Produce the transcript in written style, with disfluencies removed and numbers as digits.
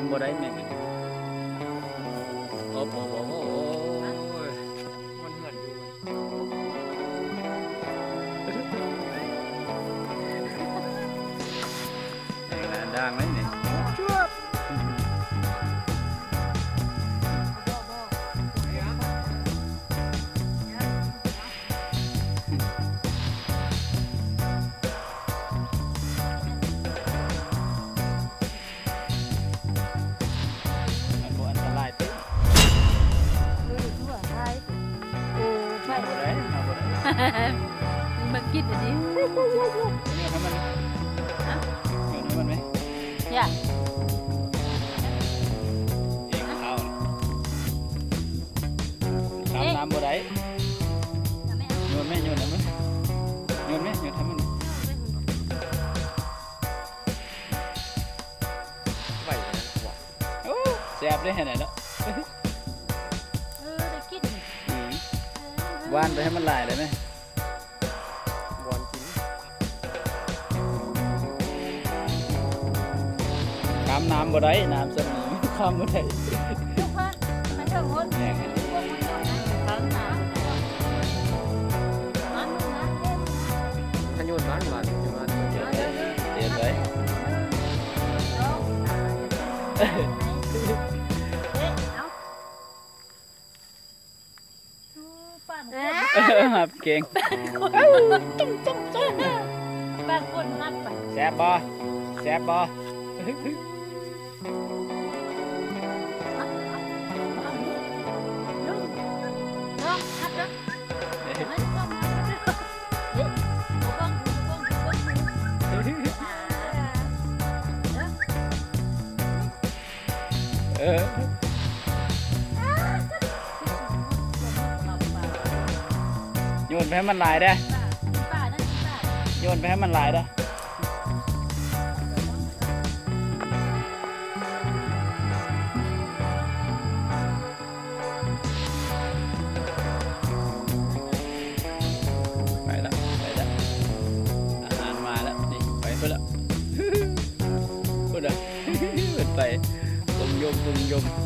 ำบ่ได้แม่งโอ้โหมันเหมือนอยู่ดังไหมเนี่ยชั่วมันกินอันนี้เนี่ยทำมันเนี่ยทำมันไหมอย่าเองข้าวน้ำบ่ได้โยนไหมโยนทำมันโยนไหมโยนทำมันไหวโอ้แซ่บได้แค่ไหนแล้วได้กินวานไปให้มันลายเลยไหมวอนกินข้ามน้ำบ่ได้น้ำเสมอข้ามบ่ได้ทุกคนมาเถอะคนแน่ขยุนบ้านเดี๋ยวเลยหับเก่งบางคนหับไปแซ่บบ่แซ่บบ่โยนไปให้มันลายได้โยนไปให้มันลายได้ไปแล้วอาหารมาแล้วนี่ไปเพื่อแล้วพูดเลยไปยม